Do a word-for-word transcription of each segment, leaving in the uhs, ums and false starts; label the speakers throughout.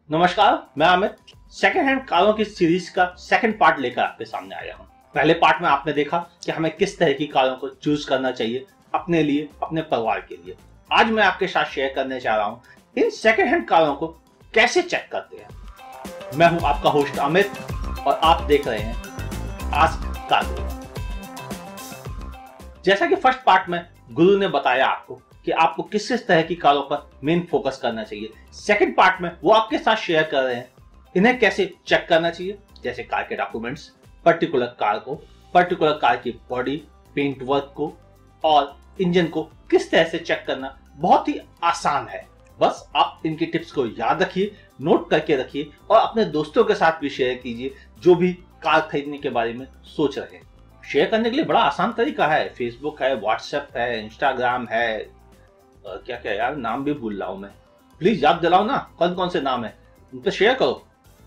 Speaker 1: नमस्कार, मैं Amit second hand कारों की सीरीज का सेकंड पार्ट लेकर आपके सामने आया हूं। पहले पार्ट में आपने देखा कि हमें किस तरह की कारों को चूज करना चाहिए अपने लिए, अपने परिवार के लिए। आज मैं आपके साथ शेयर करने जा रहा हूं इन सेकंड हैंड कारों को कैसे चेक करते हैं। मैं हूं आपका होस्ट अमित और आप देख रहे हैं आस्क कार गुरु। जैसा कि फर्स्ट पार्ट में गुरु ने बताया आपको कि आपको किस किस तरह की कारों पर मेन फोकस करना चाहिए, सेकंड पार्ट में वो आपके साथ शेयर कर रहे हैं इन्हें कैसे चेक करना चाहिए। जैसे कार के डॉक्यूमेंट्स, पर्टिकुलर कार को, पर्टिकुलर कार की बॉडी, पेंट वर्क को और इंजन को किस तरह से चेक करना बहुत ही आसान है। बस आप इनकी टिप्स को याद रखिए, नोट करके रखिए और अपने दोस्तों के साथ भी शेयर कीजिए जो भी कार खरीदने के बारे में सोच रहे हैं। शेयर करने के लिए बड़ा आसान तरीका है, फेसबुक है, व्हाट्सएप है, इंस्टाग्राम है, क्या क्या यार नाम भी भूल रहा हूं मैं, प्लीज याद दिलाओ ना कौन कौन से नाम है, उन पर शेयर करो।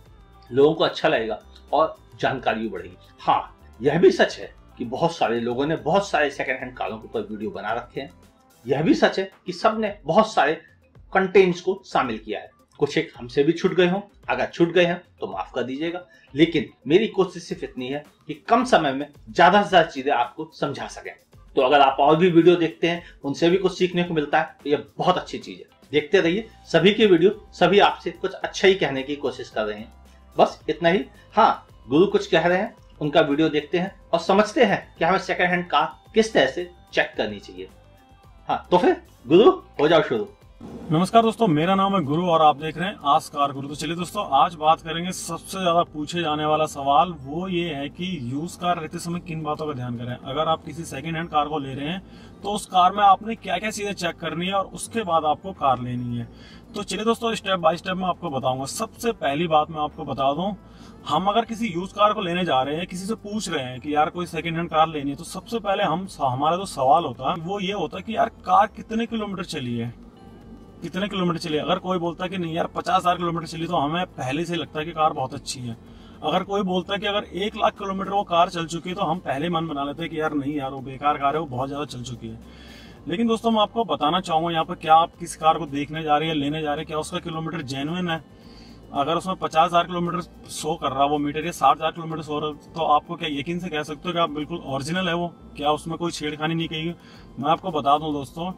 Speaker 1: लोगों को अच्छा लगेगा और जानकारी भी बढ़ेगी। हाँ, यह भी सच है कि बहुत सारे लोगों ने बहुत सारे सेकंड हैंड कारों के ऊपर वीडियो बना रखे हैं। यह भी सच है कि सबने बहुत सारे कंटेंट्स को शामिल किया है। कुछ एक हमसे भी छूट गए हों, अगर छूट गए हैं तो माफ कर दीजिएगा, लेकिन मेरी कोशिश सिर्फ इतनी है कि कम समय में ज्यादा से ज्यादा चीजें आपको समझा सकें। तो अगर आप और भी वीडियो देखते हैं, उनसे भी कुछ सीखने को मिलता है, तो ये बहुत अच्छी चीज है। देखते रहिए सभी के वीडियो, सभी आपसे कुछ अच्छा ही कहने की कोशिश कर रहे हैं, बस इतना ही। हाँ, गुरु कुछ कह रहे हैं, उनका वीडियो देखते हैं और समझते हैं कि हमें सेकंड हैंड कार किस तरह से चेक करनी चाहिए। हाँ, तो फिर गुरु हो जाओ शुरू।
Speaker 2: नमस्कार दोस्तों, मेरा नाम है गुरु और आप देख रहे हैं आस्क कार गुरु। तो चलिए दोस्तों, आज बात करेंगे सबसे ज्यादा पूछे जाने वाला सवाल, वो ये है कि यूज कार लेते समय किन बातों का ध्यान करें। अगर आप किसी सेकंड हैंड कार को ले रहे हैं तो उस कार में आपने क्या क्या चीजें चेक करनी है और उसके बाद आपको कार लेनी है। तो चलिए दोस्तों, स्टेप बाय स्टेप मैं आपको बताऊंगा। सबसे पहली बात मैं आपको बता दूं, हम अगर किसी यूज कार को लेने जा रहे हैं, किसी से पूछ रहे हैं कि यार कोई सेकंड हैंड कार लेनी है, तो सबसे पहले हम हमारा जो सवाल होता है वो ये होता है कि यार कार कितने किलोमीटर चली है, कितने किलोमीटर चली। अगर कोई बोलता है कि नहीं यार पचास हजार किलोमीटर चली, तो हमें पहले से लगता है कि कार बहुत अच्छी है। अगर कोई बोलता है कि अगर एक लाख किलोमीटर वो कार चल चुकी है, तो हम पहले मन बना लेते हैं कि यार नहीं यार वो बेकार कार है, वो बहुत ज्यादा चल चुकी है। लेकिन दोस्तों, मैं आपको बताना चाहूंगा यहाँ पर, क्या आप किस कार को देखने जा रहे हैं, लेने जा रहे हैं, क्या उसका किलोमीटर जेन्युइन है। अगर उसमें पचास हजार किलोमीटर शो कर रहा है वो मीटर, या साठ हजार किलोमीटर शो रहा है, तो आपको क्या यकीन से कह सकते हो कि आप बिल्कुल ओरिजिनल है वो, क्या उसमें कोई छेड़खानी नहीं की। मैं आपको बता दूं दोस्तों,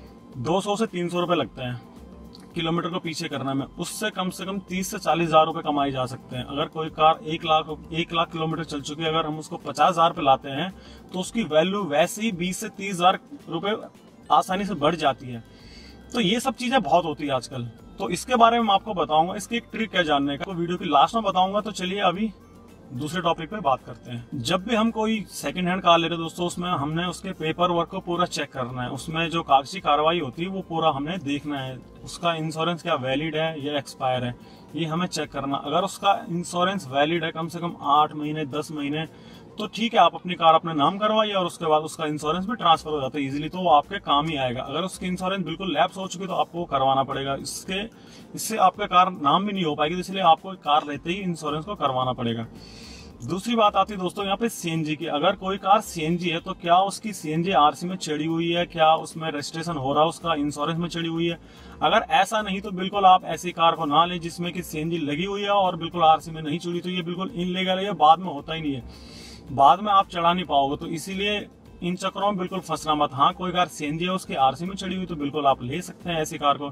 Speaker 2: दो सौ से तीन सौ रुपए लगते हैं किलोमीटर को पीछे करने में, उससे कम से कम तीस से चालीस हजार रुपए कमाए जा सकते हैं। अगर कोई कार एक लाख एक लाख किलोमीटर चल चुकी है, अगर हम उसको पचास हजार पे लाते हैं तो उसकी वैल्यू वैसे ही बीस से तीस हजार रुपए आसानी से बढ़ जाती है। तो ये सब चीजें बहुत होती है आजकल, तो इसके बारे में मैं आपको बताऊंगा। इसकी एक ट्रिक है जानने का, तो वीडियो की लास्ट में बताऊंगा। तो चलिए अभी दूसरे टॉपिक पे बात करते हैं। जब भी हम कोई सेकंड हैंड कार ले रहे हैं दोस्तों, उसमें हमने उसके पेपर वर्क को पूरा चेक करना है। उसमें जो कागजी कार्रवाई होती है वो पूरा हमने देखना है। उसका इंश्योरेंस क्या वैलिड है या एक्सपायर है, ये हमें चेक करना। अगर उसका इंश्योरेंस वैलिड है कम से कम आठ महीने दस महीने, तो ठीक है, आप अपनी कार अपने नाम करवाइए और उसके बाद उसका इंश्योरेंस भी ट्रांसफर हो जाता है इजीली, तो वो आपके काम ही आएगा। अगर उसकी इंश्योरेंस बिल्कुल लैप्स हो चुकी है तो आपको करवाना पड़ेगा। इसके इससे आपका कार नाम भी नहीं हो पाएगी, तो इसलिए आपको कार लेते ही इंश्योरेंस को करवाना पड़ेगा। दूसरी बात आती है दोस्तों यहाँ पे सीएनजी की। अगर कोई कार सीएनजी है तो क्या उसकी सीएनजी आरसी में चढ़ी हुई है, क्या उसमें रजिस्ट्रेशन हो रहा है, उसका इंश्योरेंस में चढ़ी हुई है। अगर ऐसा नहीं तो बिल्कुल आप ऐसी कार को ना ले जिसमें कि सीएनजी लगी हुई है और बिल्कुल आरसी में नहीं चढ़ी, तो ये बिल्कुल इनलीगल है, ये बाद में होता ही नहीं है, बाद में आप चढ़ा नहीं पाओगे। तो इसीलिए इन चक्करों में बिल्कुल फंसना मत। हाँ, कोई कार सीएनजी है उसकी आरसी में चढ़ी हुई तो बिल्कुल आप ले सकते हैं ऐसी कार को।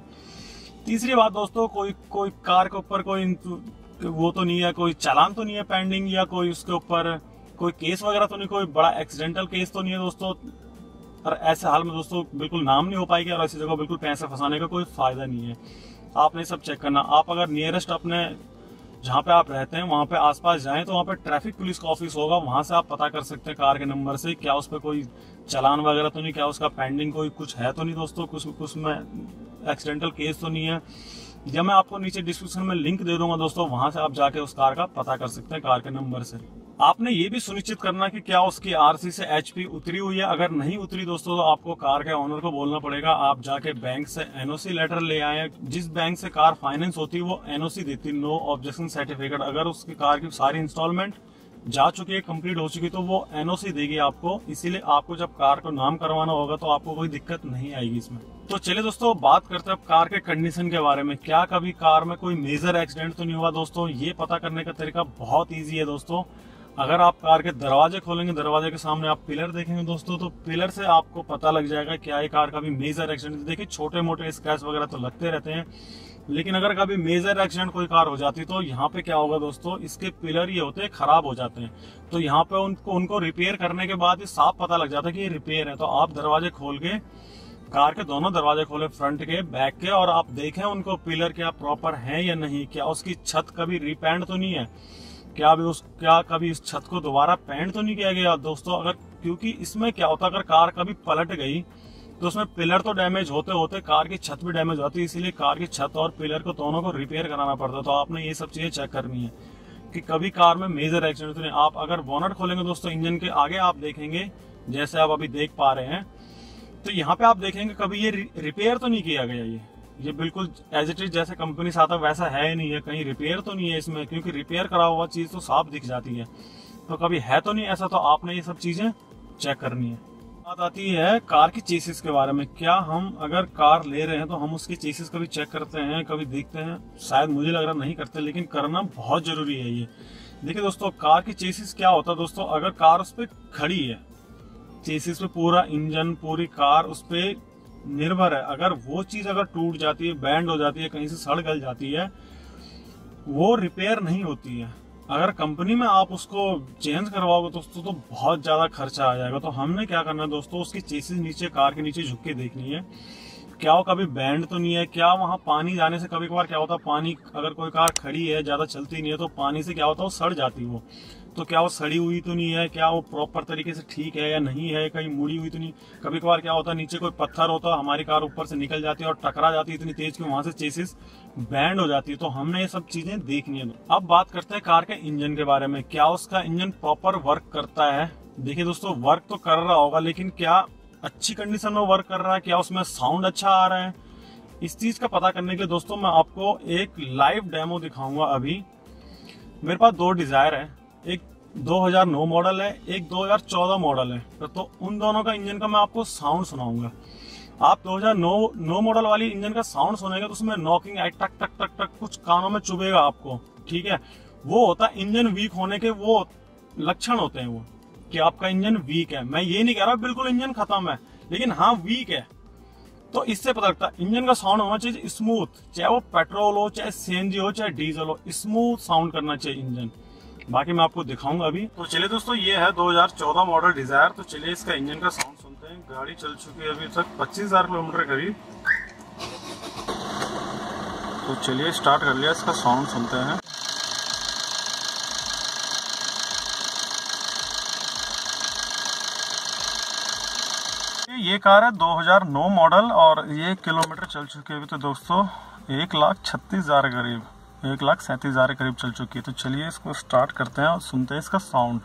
Speaker 2: तीसरी बात दोस्तों, कोई कोई कार के ऊपर कोई वो तो नहीं है, कोई चालान तो नहीं है पेंडिंग, या कोई उसके ऊपर कोई केस वगैरह तो नहीं, कोई बड़ा एक्सीडेंटल केस तो नहीं है दोस्तों। और ऐसे हाल में दोस्तों बिल्कुल नाम नहीं हो पाएगी और ऐसी जगह बिल्कुल पैसे फंसाने का कोई फायदा नहीं है। आपने सब चेक करना। आप अगर नियरेस्ट अपने जहाँ पे आप रहते हैं वहां पे आसपास जाएं तो वहां पे ट्रैफिक पुलिस का ऑफिस होगा, वहां से आप पता कर सकते हैं कार के नंबर से क्या उस पर कोई चालान वगैरह तो नहीं, क्या उसका पेंडिंग कोई कुछ है तो नहीं दोस्तों, कुछ कुछ में एक्सीडेंटल केस तो नहीं है। या मैं आपको नीचे डिस्क्रिप्शन में लिंक दे दूंगा दोस्तों, वहां से आप जाके उस कार का पता कर सकते हैं कार के नंबर से। आपने ये भी सुनिश्चित करना कि क्या उसकी आरसी से एचपी उतरी हुई है। अगर नहीं उतरी दोस्तों तो आपको कार के ओनर को बोलना पड़ेगा, आप जाके बैंक से एनओसी लेटर ले आए। जिस बैंक से कार फाइनेंस होती है वो एनओसी देती है, नो ऑब्जेक्शन सर्टिफिकेट। अगर उसकी कार की सारी इंस्टॉलमेंट जा चुकी है, कंप्लीट हो चुकी, तो वो एनओसी देगी आपको। इसीलिए आपको जब कार को नाम करवाना होगा तो आपको कोई दिक्कत नहीं आएगी इसमें। तो चलिए दोस्तों बात करते हैं अब कार के कंडीशन के बारे में। क्या कभी कार में कोई मेजर एक्सीडेंट तो नहीं हुआ दोस्तों? ये पता करने का तरीका बहुत इजी है दोस्तों। अगर आप कार के दरवाजे खोलेंगे, दरवाजे के सामने आप पिलर देखेंगे दोस्तों, तो पिलर से आपको पता लग जाएगा क्या ये कार का भी मेजर एक्सीडेंट। देखिए छोटे मोटे स्क्रैच वगैरह तो लगते रहते हैं, लेकिन अगर कभी मेजर एक्सीडेंट कोई कार हो जाती तो यहाँ पे क्या होगा दोस्तों, इसके पिलर ये होते हैं खराब हो जाते हैं। तो यहाँ पे उनको उनको रिपेयर करने के बाद साफ पता लग जाता है कि ये रिपेयर है। तो आप दरवाजे खोल के, कार के दोनों दरवाजे खोले, फ्रंट के बैक के, और आप देखें उनको पिलर क्या प्रॉपर है या नहीं, क्या उसकी छत कभी रिपेंट तो नहीं है, क्या भी उस क्या कभी इस छत को दोबारा पेंट तो नहीं किया गया दोस्तों। अगर क्योंकि इसमें क्या होता है, अगर कार कभी पलट गई तो उसमें पिलर तो डैमेज होते होते कार की छत भी डैमेज होती है, इसीलिए कार की छत और पिलर को दोनों को रिपेयर कराना पड़ता है। तो आपने ये सब चीजें चेक करनी है कि कभी कार में मेजर एक्सीडेंट तो नहीं। आप अगर बोनट खोलेंगे दोस्तों, इंजन के आगे आप देखेंगे, जैसे आप अभी देख पा रहे हैं, तो यहाँ पे आप देखेंगे कभी ये रिपेयर तो नहीं किया गया। ये ये बिल्कुल एज इट इज जैसे कंपनी से आता वैसा है ही नहीं है, कहीं रिपेयर तो नहीं है इसमें, क्योंकि रिपेयर करा हुआ चीज तो साफ दिख जाती है। तो कभी है तो नहीं ऐसा, तो आपने ये सब चीजें चेक करनी है। बात आती है कार की चेसिस के बारे में। क्या हम अगर कार ले रहे हैं तो हम उसकी चेसिस कभी चेक करते हैं, कभी देखते हैं? शायद मुझे लग रहा नहीं करते, लेकिन करना बहुत जरूरी है ये। देखिए दोस्तों, कार की चेसिस क्या होता है दोस्तों, अगर कार उस पर खड़ी है, चेसिस पे पूरा इंजन पूरी कार उस पर निर्भर है, अगर वो चीज अगर टूट जाती है, बैंड हो जाती है, कहीं से सड़ गल जाती है, वो रिपेयर नहीं होती है। अगर कंपनी में आप उसको चेंज करवाओगे दोस्तों तो बहुत ज्यादा खर्चा आ जाएगा। तो हमने क्या करना है दोस्तों, उसकी चेसिस नीचे, कार के नीचे झुक के देखनी है, क्या वो कभी बैंड तो नहीं है, क्या वहां पानी जाने से कभी कभार क्या होता है, पानी अगर कोई कार खड़ी है ज्यादा चलती नहीं है तो पानी से क्या होता है वो सड़ जाती है वो, तो क्या वो सड़ी हुई तो नहीं है, क्या वो प्रॉपर तरीके से ठीक है या नहीं है, कहीं मुड़ी हुई तो नहीं। कभी कभार क्या होता है नीचे कोई पत्थर होता है, हमारी कार ऊपर से निकल जाती है और टकरा जाती है इतनी तेज कि वहां से चेसिस बैंड हो जाती है। तो हमने ये सब चीजें देखनी है। अब बात करते हैं कार के इंजन के बारे में। क्या उसका इंजन प्रॉपर वर्क करता है? देखिए दोस्तों, वर्क तो कर रहा होगा, लेकिन क्या अच्छी कंडीशन में वर्क कर रहा है, क्या उसमें साउंड अच्छा आ रहा है? इस चीज का पता करने के लिए दोस्तों मैं आपको एक लाइव डेमो दिखाऊंगा। अभी मेरे पास दो डिजायर है, एक दो हज़ार नौ मॉडल है, एक दो हज़ार चौदह मॉडल है। तो उन दोनों का इंजन का मैं आपको साउंड सुनाऊंगा। आप दो हज़ार नौ मॉडल वाली इंजन का साउंड सुनेंगे तो उसमें नॉकिंग आई, टक टक टक टक कुछ कानों में चुभेगा आपको, ठीक है। वो होता है इंजन वीक होने के वो लक्षण होते हैं, वो कि आपका इंजन वीक है। मैं ये नहीं कह रहा बिल्कुल इंजन खत्म है, लेकिन हाँ वीक है। तो इससे पता लगता है इंजन का साउंड होना चाहिए स्मूथ, चाहे वो पेट्रोल हो, चाहे सीएनजी हो, चाहे डीजल हो, स्मूथ साउंड करना चाहिए इंजन। बाकी मैं आपको दिखाऊंगा अभी। तो चलिए दोस्तों, ये है दो हज़ार चौदह मॉडल डिजायर। तो चलिए इसका इंजन का साउंड सुनते हैं। गाड़ी चल चुकी है अभी तक पच्चीस हजार किलोमीटर करीब। तो चलिए स्टार्ट कर लिया, इसका साउंड सुनते हैं। ये कार है दो हज़ार नौ मॉडल और ये किलोमीटर चल चुकी है अभी तो दोस्तों एक लाख छत्तीस हजार करीब, एक लाख सैंतीस हजार करीब चल चुकी है। तो चलिए इसको स्टार्ट करते हैं और सुनते हैं इसका साउंड।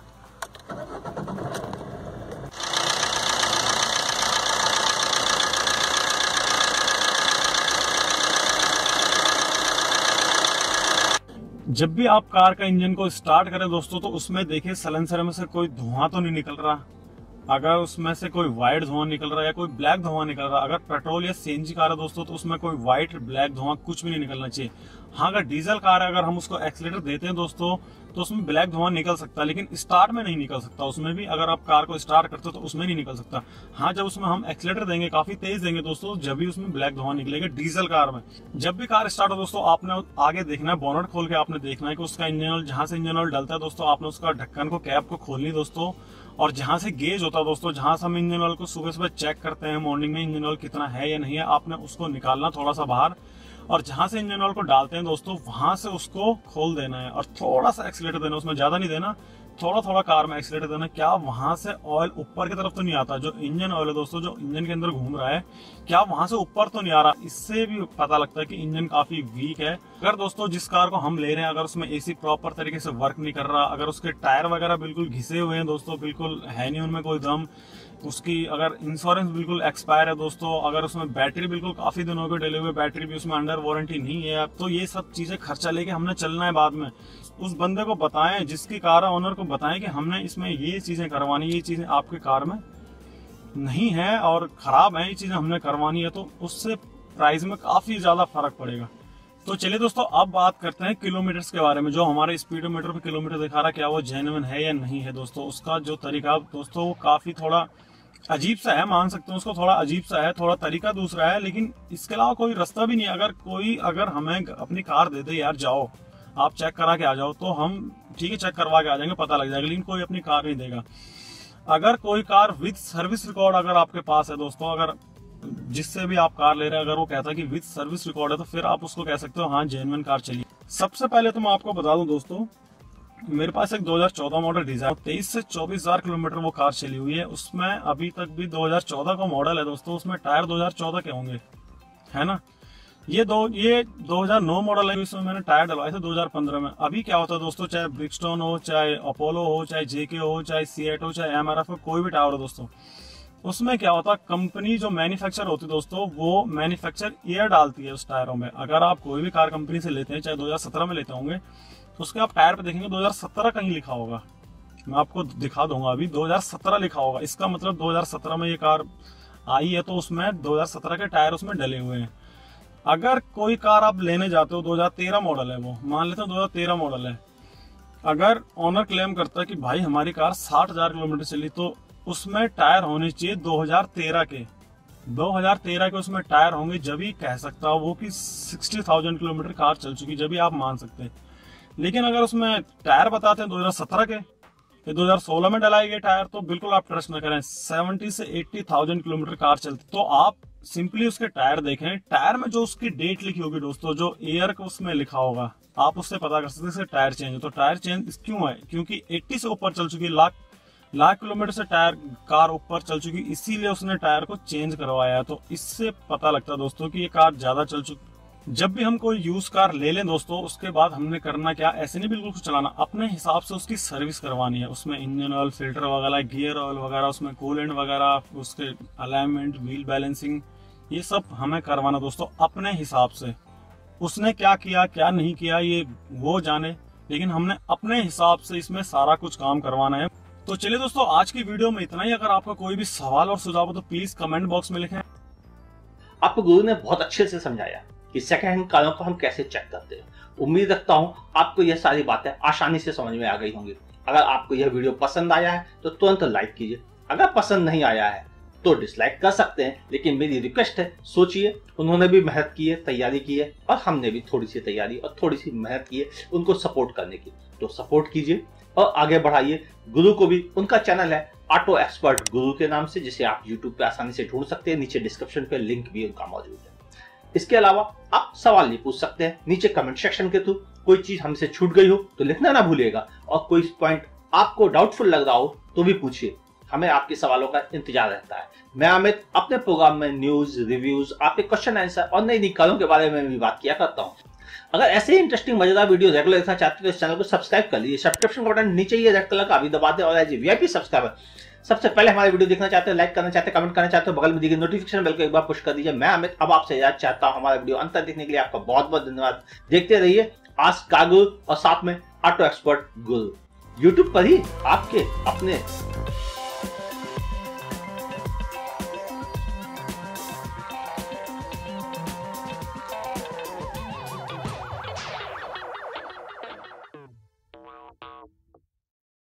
Speaker 2: जब भी आप कार का इंजन को स्टार्ट करें दोस्तों तो उसमें देखिए साइलेंसर में से कोई धुआं तो नहीं निकल रहा। अगर उसमें से कोई व्हाइट धुआं निकल रहा है या कोई ब्लैक धुआं निकल रहा है, अगर पेट्रोल या सीएनजी कार है दोस्तों तो उसमें कोई व्हाइट ब्लैक धुआं कुछ भी नहीं निकलना चाहिए। हाँ, अगर डीजल कार है, अगर हम उसको एक्सीलरेटर देते हैं दोस्तों तो उसमें ब्लैक धुआं निकल सकता है, लेकिन स्टार्ट में नहीं निकल सकता। उसमें भी अगर आप कार को स्टार्ट करते हो तो उसमें नहीं निकल सकता। हाँ, जब उसमें हम एक्सीलरेटर देंगे, काफी तेज देंगे दोस्तों, जब भी उसमें ब्लैक धुआं निकलेगा डीजल कार में। जब भी कार स्टार्ट हो दोस्तों आपने आगे देखना है, बोनट खोल के आपने देखना है कि उसका इंजन ऑयल, जहां से इंजन ऑयल डलता है दोस्तों, आपने उसका ढक्कन को, कैप को खोलनी दोस्तों। और जहां से गेज होता है दोस्तों, जहां से हम इंजन ऑयल को सुबह सुबह चेक करते हैं मॉर्निंग में, इंजन ऑयल कितना है या नहीं है, आपने उसको निकालना थोड़ा सा बाहर, और जहां से इंजन ऑयल को डालते हैं दोस्तों वहां से उसको खोल देना है और थोड़ा सा एक्सीलरेटर देना, उसमें ज्यादा नहीं देना, थोड़ा थोड़ा कार में एक्सीलरेटर देना। क्या वहां से ऑयल ऊपर की तरफ तो नहीं आता? जो इंजन ऑयल है दोस्तों, जो इंजन के अंदर घूम रहा है, क्या वहां से ऊपर तो नहीं आ रहा? इससे भी पता लगता है कि इंजन काफी वीक है। अगर दोस्तों जिस कार को हम ले रहे हैं, अगर उसमें एसी प्रॉपर तरीके से वर्क नहीं कर रहा, अगर उसके टायर वगैरह बिल्कुल घिसे हुए हैं दोस्तों, बिल्कुल है नहीं उनमें कोई दम, उसकी अगर इंश्योरेंस बिल्कुल एक्सपायर है दोस्तों, अगर उसमें बैटरी बिल्कुल काफी दिनों की डले हुए बैटरी भी उसमें अंडर वारंटी नहीं है, तो ये सब चीजें खर्चा लेके हमने चलना है बाद में। उस बंदे को बताएं, जिसकी कार है, ओनर को बताएं कि हमने इसमें ये चीजें करवानी, ये चीजें आपकी कार में नहीं है और खराब है, ये चीजें हमने करवानी है तो उससे प्राइस में काफी ज्यादा फर्क पड़ेगा। तो चलिए दोस्तों अब बात करते हैं किलोमीटर्स के बारे में। जो हमारे स्पीडोमीटर पे किलोमीटर दिखा रहा है क्या वो जेन्युइन है या नहीं है दोस्तों, उसका जो तरीका दोस्तों वो काफी थोड़ा अजीब सा है, मान सकते हैं उसको, थोड़ा अजीब सा है, थोड़ा तरीका दूसरा है, लेकिन इसके अलावा कोई रास्ता भी नहीं है। अगर कोई अगर हमें अपनी कार दे दे यार जाओ आप चेक करा के आ जाओ, तो हम ठीक है चेक करवा के आ जाएंगे, पता लग जाएगा, लेकिन कोई अपनी कार नहीं देगा। अगर कोई कार विद सर्विस रिकॉर्ड अगर आपके पास है दोस्तों, अगर जिससे भी आप कार ले रहे हैं अगर वो कहता है कि विद सर्विस रिकॉर्ड है, तो फिर आप उसको कह सकते हो हाँ जेन्युइन कार चली। सबसे पहले तो मैं आपको बता दूं दोस्तों, मेरे पास एक दो हज़ार चौदह मॉडल डिजायर तेईस से चौबीस हजार किलोमीटर वो कार चली हुई है। उसमें अभी तक भी दो हज़ार चौदह का मॉडल है दोस्तों, उसमें टायर दो हज़ार चौदह के होंगे, है ना। ये दो ये दो हज़ार नौ मॉडल है, इसमें मैंने टायर डलवाए थे दो हज़ार पंद्रह में। अभी क्या होता है दोस्तों, चाहे ब्रिजस्टोन हो, चाहे अपोलो हो, चाहे जेके हो, चाहे सीएट हो, चाहे एमआरएफ हो, कोई भी टायर हो दोस्तों, उसमें क्या होता है कंपनी जो मैन्युफैक्चर होती है दोस्तों, वो मैन्युफैक्चर ईयर डालती है उस टायरों में। अगर आप कोई भी कार कंपनी से लेते हैं, चाहे दो हज़ार सत्रह में लेते होंगे, तो उसके आप टायर पे देखेंगे दो हज़ार सत्रह कहीं लिखा होगा, मैं आपको दिखा दूंगा, अभी दो हज़ार सत्रह लिखा होगा। इसका मतलब दो हज़ार सत्रह में ये कार आई है तो उसमें दो हज़ार सत्रह के टायर उसमें डले हुए हैं। अगर कोई कार आप लेने जाते हो, दो हज़ार तेरह मॉडल है वो, मान लेते हैं दो हज़ार तेरह मॉडल है, अगर ऑनर क्लेम करता है कि भाई हमारी कार साठ हजार किलोमीटर चली, तो उसमें टायर होने चाहिए दो हज़ार तेरह के दो हज़ार तेरह के उसमें टायर होंगे, जब ही कह सकता हो वो कि साठ हज़ार किलोमीटर कार चल चुकी, जब ही आप मान सकते हैं। लेकिन अगर उसमें टायर बताते हैं दो हज़ार सत्रह के, दो हज़ार सोलह में डलाए गए टायर, तो बिल्कुल आप ट्रस्ट न करें, सत्तर से अस्सी हज़ार किलोमीटर कार चलती। तो आप सिंपली उसके टायर देखें, टायर में जो उसकी डेट लिखी होगी दोस्तों, जो ईयर को उसमें लिखा होगा, आप उससे पता कर सकते हैं टायर चेंज। तो टायर चेंज क्यों है, क्योंकि अस्सी से ऊपर चल चुकी, लाख लाख किलोमीटर से टायर कार ऊपर चल चुकी, इसीलिए उसने टायर को चेंज करवाया है। तो इससे पता लगता है दोस्तों कि ये कार ज्यादा चल चुकी। जब भी हम कोई यूज कार ले लें दोस्तों, उसके बाद हमने करना क्या, ऐसे नहीं बिल्कुल कुछ चलाना, अपने हिसाब से उसकी सर्विस करवानी है। उसमें इंजन ऑयल, फिल्टर वगैरह, गियर ऑयल वगैरह, उसमें कूलेंट वगैरह, उसके अलाइनमेंट, व्हील बैलेंसिंग, ये सब हमें करवाना दोस्तों अपने हिसाब से। उसने क्या किया क्या नहीं किया ये वो जाने, लेकिन हमने अपने हिसाब से इसमें सारा कुछ काम करवाना है। तो चलिए दोस्तों आज की वीडियो में इतना ही। अगर आपका कोई भी सवाल और सुझाव हो तो प्लीज कमेंट बॉक्स में लिखें।
Speaker 1: आपको गुरु ने बहुत अच्छे से समझाया कि सेकंड हैंड कारों को हम कैसे चेक करते हैं। उम्मीद रखता हूं आपको यह सारी बातें आसानी से समझ में आ गई होंगी। अगर आपको यह वीडियो पसंद आया है तो तुरंत लाइक कीजिए, अगर पसंद नहीं आया है तो डिसलाइक कर सकते हैं, लेकिन मेरी रिक्वेस्ट है सोचिए, उन्होंने भी मेहनत की है, तैयारी की है, और हमने भी थोड़ी सी तैयारी और थोड़ी सी मेहनत की है उनको सपोर्ट करने की, तो सपोर्ट कीजिए और आगे बढ़ाइए। गुरु को भी उनका चैनल है ऑटो एक्सपर्ट गुरु के नाम से, जिसे आप यूट्यूब पे आसानी से ढूंढ सकते हैं, नीचे डिस्क्रिप्शन पे लिंक भी उनका मौजूद है। इसके अलावा आप सवाल भी पूछ सकते हैं नीचे कमेंट सेक्शन के थ्रू। कोई चीज हमसे छूट गई हो तो लिखना ना भूलिएगा, और कोई पॉइंट आपको डाउटफुल लग रहा हो तो भी पूछिए, हमें आपके सवालों का इंतजार रहता है। मैं अमित अपने प्रोग्राम में न्यूज, रिव्यूज, आपके क्वेश्चन आंसर और नई नई कारों के बारे में भी बात किया करता हूँ। अगर ऐसे ही इंटरेस्टिंग मजेदार वीडियो रेगुलर देखना चाहते हो तो इस चैनल को सब्सक्राइब कर लीजिए। सब्सक्रिप्शन बटन नीचे ही रेड कलर का अभी दबा दें, और एज वीआईपी सब्सक्राइबर सबसे पहले हमारे वीडियो देखना चाहते हो, लाइक करना चाहते हो, कमेंट करना चाहते हो, बगल में दी गई नोटिफिकेशन बेल को एक बार पुश कर दीजिए। मैं अमित अब आपसे इजाजत चाहता हूं। हमारा वीडियो अंत तक देखने के लिए आपका बहुत बहुत धन्यवाद। देखते रहिए आस्क कार गुरु और साथ में ऑटो एक्सपर्ट गुरु, यूट्यूब पर ही आपके अपने।